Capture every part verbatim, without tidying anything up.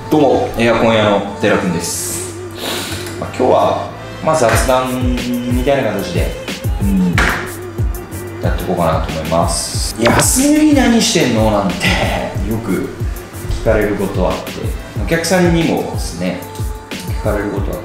どうも、エアコン屋の寺君です。まあ、今日は、まあ、雑談みたいな形で、うん、やっていこうかなと思います。休みの日何してんのなんてよく聞かれることあって、お客さんにもですね、聞かれることあって、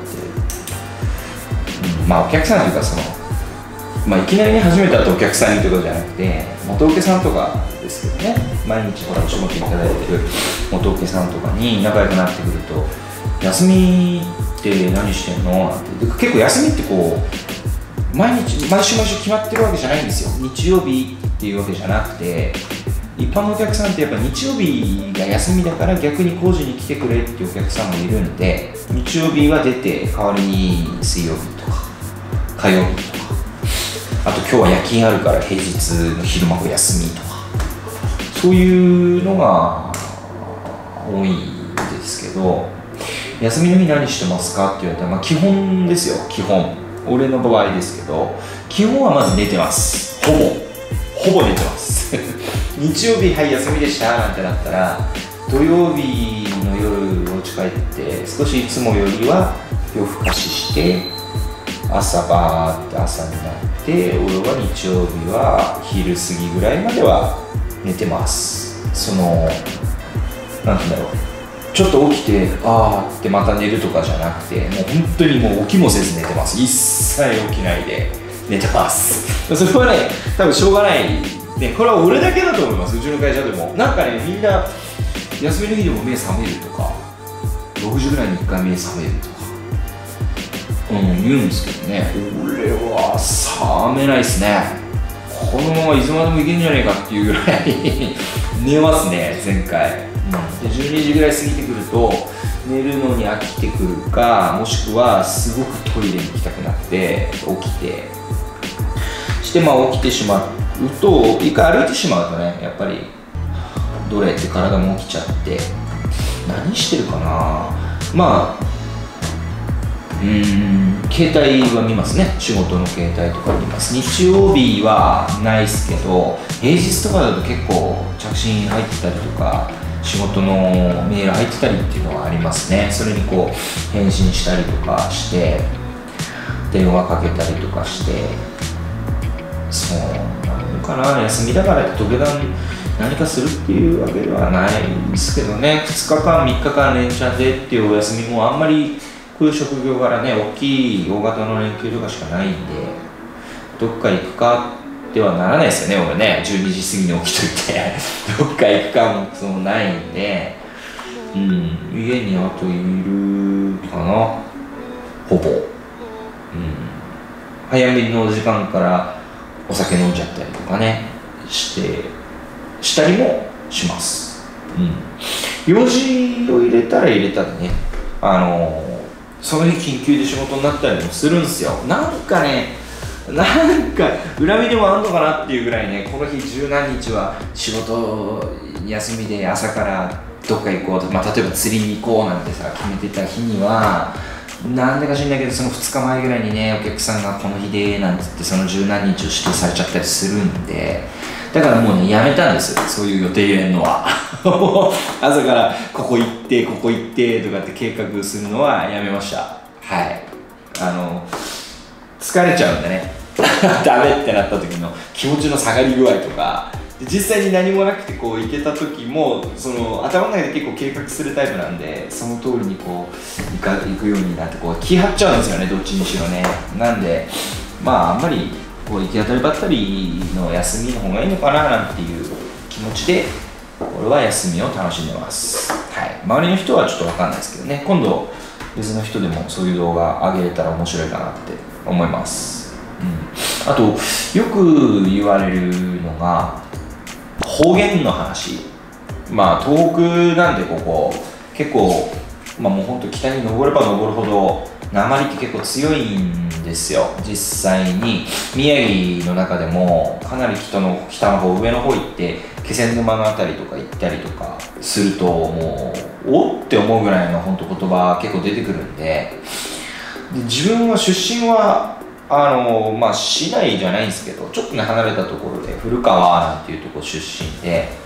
うん、まあお客さんというかその、まあ、いきなり始めたってお客さんにとかじゃなくて、元請けさんとかですけどね、毎日ほらお仕事いただいてる元請けさんとかに仲良くなってくると、休みって何してんのなんて、結構休みってこう毎日毎週毎週決まってるわけじゃないんですよ。日曜日っていうわけじゃなくて、一般のお客さんってやっぱ日曜日が休みだから逆に工事に来てくれっていうお客さんもいるんで、日曜日は出て代わりに水曜日とか火曜日とか、あと今日は夜勤あるから平日の昼間お休みとか、そういうのが多いんですけど、休みの日何してますかって言われたら、まあ、基本ですよ。基本俺の場合ですけど、基本はまず寝てます。ほぼほぼ寝てます日曜日はい休みでしたなんてなったら、土曜日の夜お家帰って少しいつもよりは夜更かしして、朝バーって朝になって、俺は日曜日は昼過ぎぐらいまでは寝てます。そのなんて言うんだろう、ちょっと起きてあーってまた寝るとかじゃなくて、もう本当にもう起きもせず寝てます。一切起きないで寝てますそれはね、多分しょうがないね。これは俺だけだと思います。うちの会社でもなんかね、みんな休みの日でも目覚めるとか、ろくじぐらいにいっかい目覚めるとかうん、言うんですけどね、俺は覚めないっすね。このままいつまでもいけんじゃねえかっていうぐらい寝ますね、前回、うん、でじゅうにじぐらい過ぎてくると寝るのに飽きてくるか、もしくはすごくトイレに行きたくなって起きてして、まあ起きてしまうと、一回歩いてしまうとね、やっぱりどれって体も起きちゃって、何してるかな。まあうーん、携帯は見ますね。仕事の携帯とか見ます。日曜日はないっすけど、平日とかだと結構着信入ってたりとか、仕事のメール入ってたりっていうのはありますね。それにこう返信したりとかして、電話かけたりとかして、そうなのかな。休みだからって特段何かするっていうわけではないんですけどね。ふつかかんみっかかん連チャンでっていうお休みもあんまり、こういう職業柄ね、大きい大型の連休とかしかないんで、どっか行くかってはならないですよね、俺ね。じゅうにじ過ぎに起きといてどっか行くかもそのないんで、うん、家にあといるかな、ほぼ、うん、早めの時間からお酒飲んじゃったりとかねしてしたりもします、うん、用事を入れたら入れたらね、あのーその日緊急で仕事になったりもするんですよ。なんかね、なんか恨みでもあんのかなっていうぐらいね、この日十何日は仕事休みで朝からどっか行こうと、まあ、例えば釣りに行こうなんてさ決めてた日には、なんでか知んないけどそのふつかまえぐらいにね、お客さんがこの日でなんつってその十何日を指定されちゃったりするんで、だからもうね、やめたんですよ、そういう予定入れるのは朝からここ行ってここ行ってとかって計画するのはやめました。はい、あの疲れちゃうんでねダメってなった時の気持ちの下がり具合とかで、実際に何もなくてこう行けた時も、その頭の中で結構計画するタイプなんで、その通りにこう行か行くようになってこう気張っちゃうんですよね、どっちにしろね。なんでまああんまりこう行き当たりばったりの休みの方がいいのかななんていう気持ちで俺は休みを楽しんでます、はい、周りの人はちょっと分かんないですけどね、今度別の人でもそういう動画上げれたら面白いかなって思います、うん、あとよく言われるのが方言の話。まあ東北なんでここ結構、まあ、もうほんと北に登れば登るほど訛りって結構強いんですよ。実際に宮城の中でもかなり北の北の方、上の方行って気仙沼の辺りとか行ったりとかすると、もうおって思うぐらいの本当言葉結構出てくるんで、で自分は出身はあのまあ市内じゃないんですけど、ちょっとね離れたところで古川なんていうところ出身で、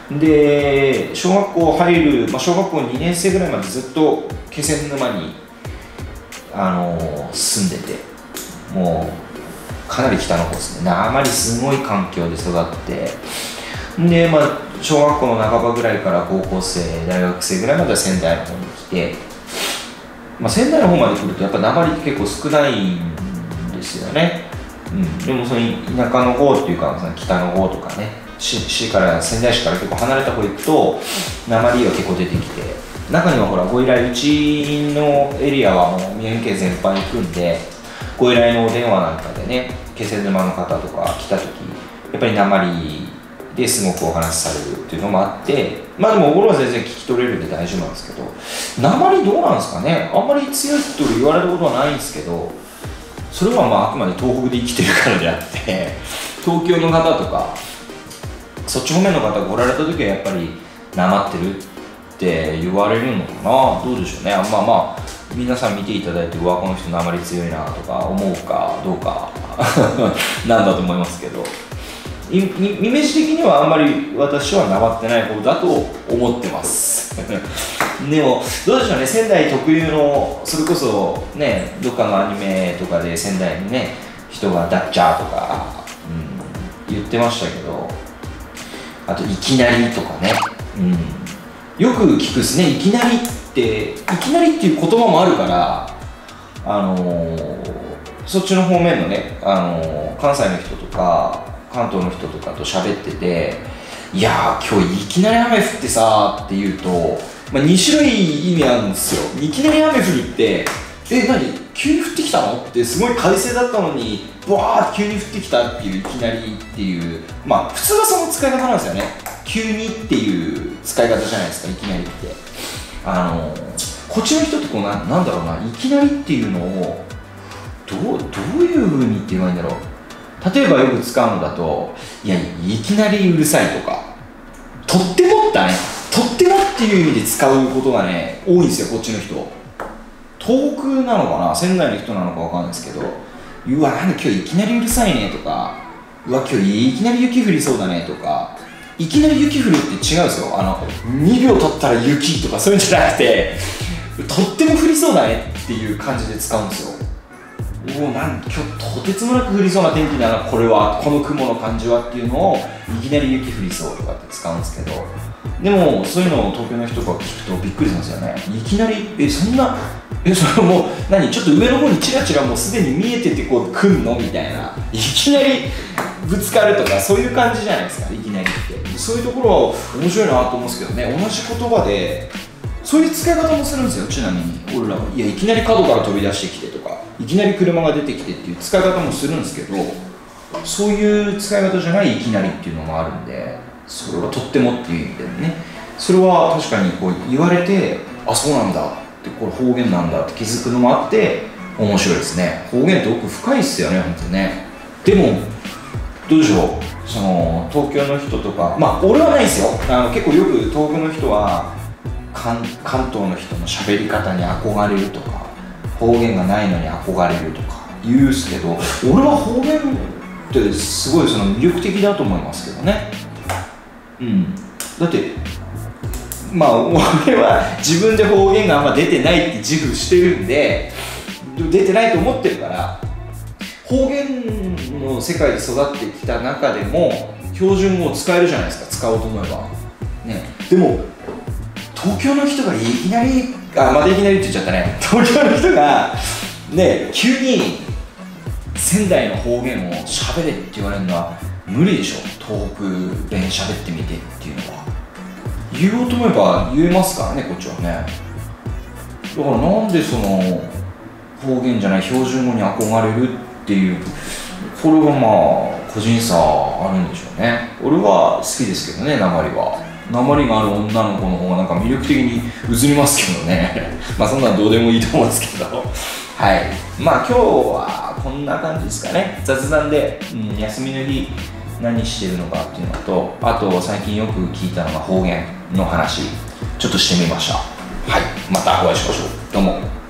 で小学校入る、まあ、小学校にねん生ぐらいまでずっと気仙沼に、あのー、住んでて、もうかなり北の方ですね。あまりすごい環境で育ってで、まあ、小学校の半ばぐらいから高校生大学生ぐらいまでは仙台の方に来て、まあ、仙台の方まで来るとやっぱ訛りって結構少ないんですよね。うん、でもその田舎の方っていうかその北の方とかね、市, 市から仙台市から結構離れた方行くと訛りは結構出てきて、中にはほらご依頼、うちのエリアはもう宮城県全般行くんで、ご依頼のお電話なんかでね、気仙沼の方とか来た時やっぱり訛りですごくお話しされるっていうのもあって、まあでもおごろは全然聞き取れるんで大丈夫なんですけど、訛りどうなんですかね。あんまり強いと言われたことはないんですけど、それはまああくまで東北で生きてるからであって東京の方とかそっち方面の方が来られた時はやっぱりなまってるって言われるのかな。どうでしょうね。まあまあ皆さん見ていただいて、うわこの人なまり強いなとか思うかどうかなんだと思いますけど、イメージ的にはあんまり私はなまってない方だと思ってますでもどうでしょうね、仙台特有のそれこそね、どっかのアニメとかで仙台にね人がダッチャーとか、うん、言ってましたけど、あといきなりとかね、うん、よく聞くですね。いきなりっていきなりっていう言葉もあるから、あのー、そっちの方面のね、あのー、関西の人とか関東の人とかと喋ってて、いやー今日いきなり雨降ってさーって言うと、まあ、に種類意味あるんですよ。いきなり雨降るってえ何急に降ってきたのってすごい快晴だったのにバーって急に降ってきたっていういきなりっていう、まあ普通はその使い方なんですよね。急にっていう使い方じゃないですか、いきなりって。あのこっちの人ってこう な, なんだろうな、いきなりっていうのをどうどういう風にって言えばいいんだろう。例えばよく使うのだと、いやいきなりうるさいとか、とってもったね、とってもっていう意味で使うことがね多いんですよ、こっちの人。東北なのかな、仙台の人なのかわかんないですけど、うわなんで今日いきなりうるさいねとか、うわ今日いきなり雪降りそうだねとか、いきなり雪降るって違うんですよ。あのにびょう経ったら雪とかそういうんじゃなくて、とっても降りそうだねっていう感じで使うんですよ。おおなん今日とてつもなく降りそうな天気だな、これはこの雲の感じはっていうのをいきなり雪降りそうとかって使うんですけど、でもそういうのを東京の人が聞くとびっくりしますよね。いきなりえそんなえそれもう何ちょっと上の方にチラチラもうすでに見えててこう来んのみたいな、いきなりぶつかるとかそういう感じじゃないですか、いきなりって。そういうところは面白いなと思うんですけどね。同じ言葉でそういう使い方もするんですよ。ちなみに俺らはいやいきなり角から飛び出してきてとか、いきなり車が出てきてっていう使い方もするんですけど、そういう使い方じゃないいきなりっていうのもあるんで、それはとってもっていう意味でね、それは確かにこう言われて、あそうなんだってこれ方言なんだって気づくのもあって面白いですね。方言って奥深いっすよね本当にね。でもどうでしょう、その東京の人とか、まあ俺はないですよ。あの結構よく東京の人は関, 関東の人の喋り方に憧れるとか、方言がないのに憧れるとか言うんですけど、俺は方言ってすごいその魅力的だと思いますけどね。うん、だってまあ俺は自分で方言があんま出てないって自負してるんで、出てないと思ってるから、方言の世界で育ってきた中でも標準語を使えるじゃないですか、使おうと思えばね。でも東京の人がいきなりあまたいきなりって言っちゃったね。東京の人がね急に仙台の方言を喋れって言われるのは無理でしょ。東北弁喋ってみてっていうのは言おうと思えば言えますからね、こっちはね。だからなんでその方言じゃない標準語に憧れるっていう、これはまあ個人差あるんでしょうね。俺は好きですけどね、訛りは。訛りがある女の子の方がなんか魅力的に映りますけどねまあそんなのどうでもいいと思うんですけどはい、まあ今日はこんな感じですかね。雑談で、うん、休みの日何してるのかっていうのと、あと最近よく聞いたのが方言の話ちょっとしてみました。はい、またお会いしましょう。どうも。